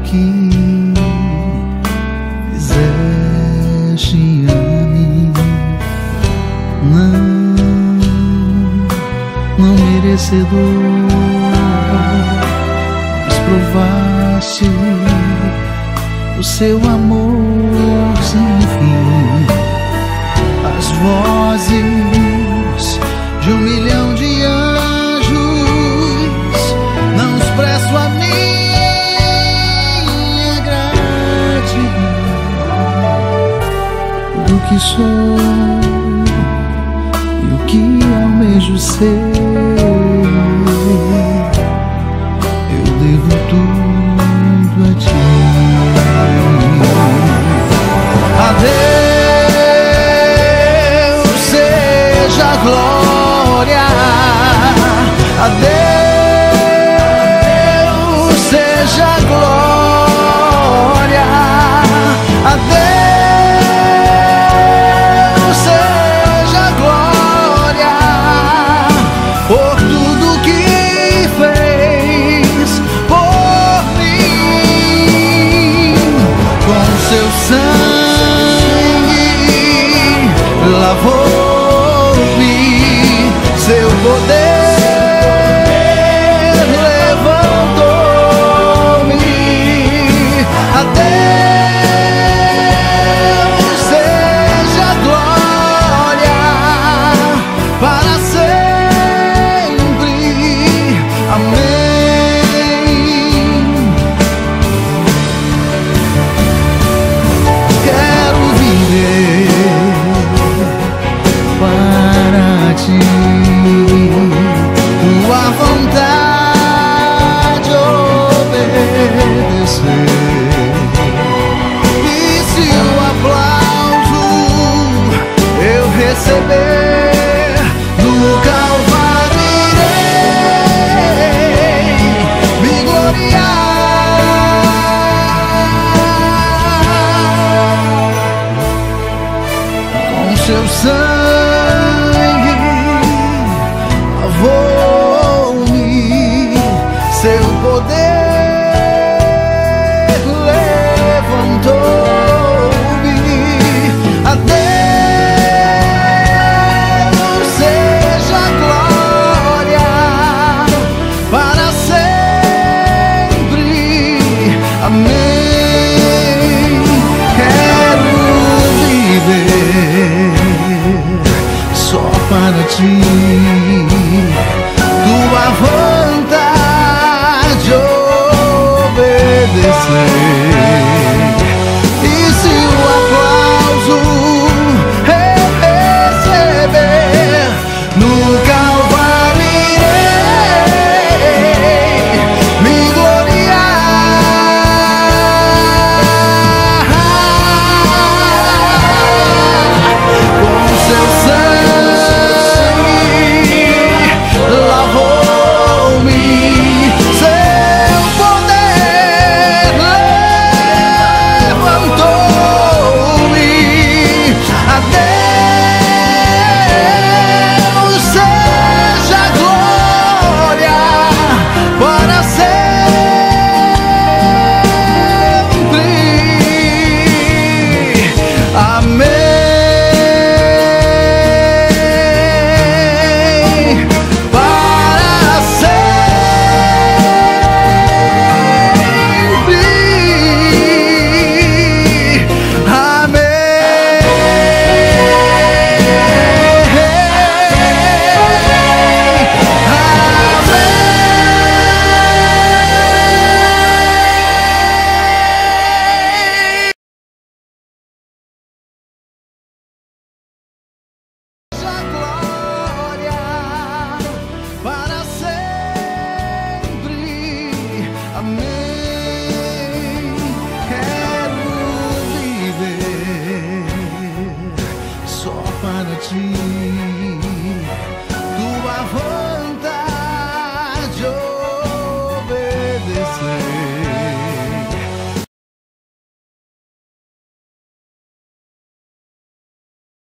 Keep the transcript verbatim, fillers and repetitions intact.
que fizeste a mim. Não, não merecedor, mas provaste o seu amor sem fim. As vozes de um milhão de anjos não expresso a minha gratidão do que sou e o que almejo ser. Eu devo tudo a ti. Adeus seja a glória, adeus seja a glória, adeus seja a glória por tudo que fez por mim. Com seu sangue lavou-me, seu poder levantou-me. Adeus seja a glória para sempre. Amém. Quero viver para ti, tua vontade obedecer. E se o aplauso eu receber, no Calvário irei me gloriar. Com seu sangue lavou-me, seu poder levantou-me. Adeus seja a glória para sempre. Amém. Quero viver só para ti, tua vontade obedecer. E se o aplauso eu receber, no Calvário irei me gloriar. Com seu sangue lavou-me, seu poder levantou-me. Adeus seja a glória para sempre. Amém. Para sempre. Amém. Seja a glória para sempre. Amém. Quero viver só para ti.